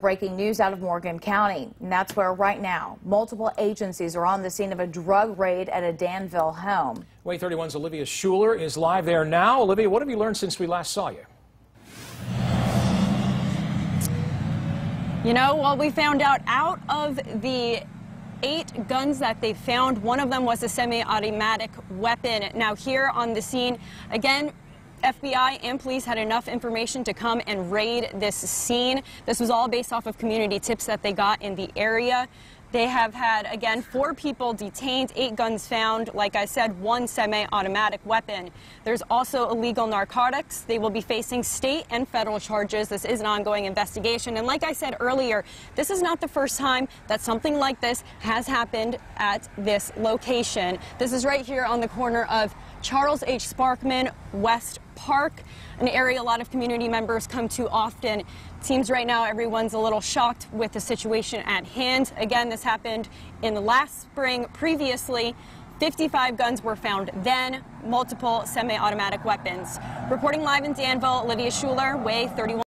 Breaking news out of Morgan County, and that's where right now multiple agencies are on the scene of a drug raid at a Danville home. WAAY 31's Olivia Schuler is live there now. Olivia, what have you learned since we last saw you? You know, well, we found out of the 8 guns that they found, one of them was a semi-automatic weapon. Now here on the scene, again, FBI and police had enough information to come and raid this scene. This was all based off of community tips that they got in the area. They have had, again, 4 people detained, 8 guns found, like I said, 1 semi-automatic weapon. There's also illegal narcotics. They will be facing state and federal charges. This is an ongoing investigation. And like I said earlier, this is not the first time that something like this has happened at this location. This is right here on the corner of Charles H. Sparkman, West Park, an area a lot of community members come to often. It seems right now everyone's a little shocked with the situation at hand. Again, this happened in the last spring. Previously, 55 guns were found then, multiple semi-automatic weapons. Reporting live in Danville, Olivia Schuler, WAAY 31.